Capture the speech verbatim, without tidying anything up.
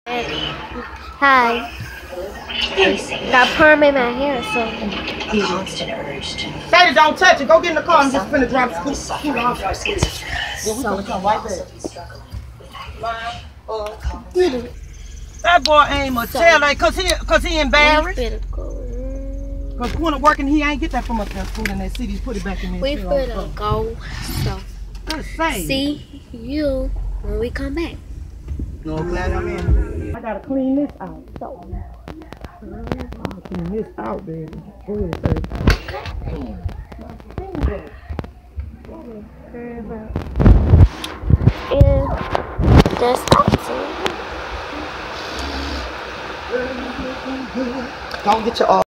Hi. Got perm in my hair, so. Sadie, don't touch it. Go get in the car. I'm just finna drop school, school off. Yeah, we gonna come right back. That boy ain't much tell like, cause he, cause he embarrassed. Cause Quinta working, he ain't get that from up there school in that city. He put it back in there. We finna go. So. Say. See you when we come back. No, glad I'm in. I gotta clean this out. So. I'm gonna clean this out, baby. Go ahead, baby. And there's something. Don't get your